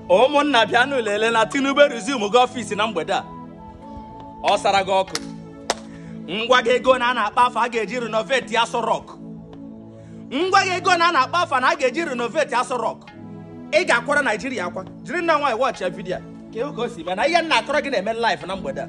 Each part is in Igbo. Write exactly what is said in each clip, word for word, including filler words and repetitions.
ụmụnna bịanụ lele na Tinubu resume gị ọfịs na mgbede a ọ sara gị ọkụ ngwa gị ego na a na-akpa afa a ga-eji renovate Aso Rock ngwa gị ego na a na-akpa afa na a ga-eji renovate Aso Rock ị ga-akwara Naijiria akwa jiri nna nwaanyị watch ya vidiyo ka ewu ka o si bịa na ihe nna akọrọ gị na-eme live na mgbede a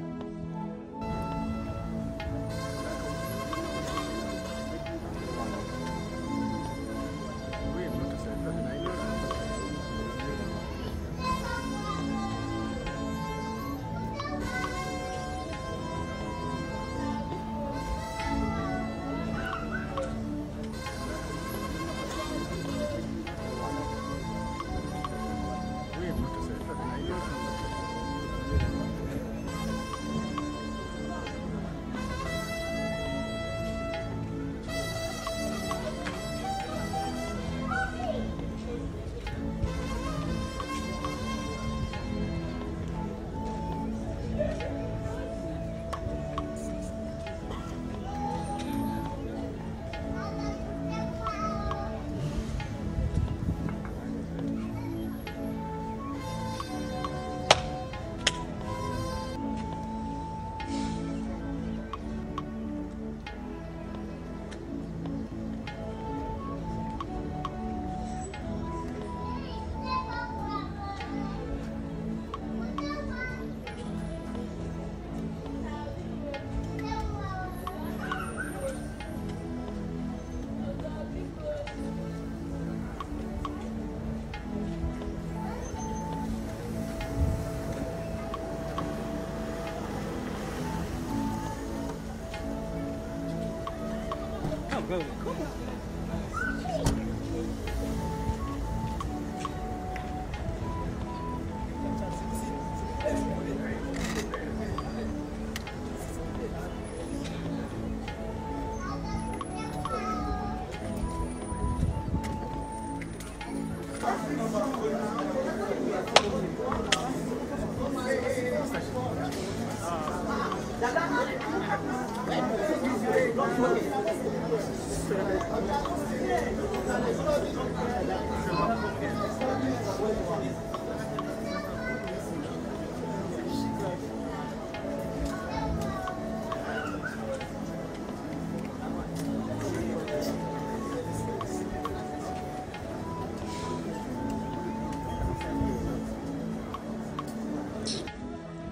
Go, come on.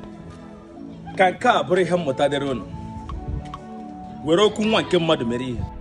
Ka nke a bụrụ ihe mmụta dịrị unu were okwu nwa nke mmadụ mere ihe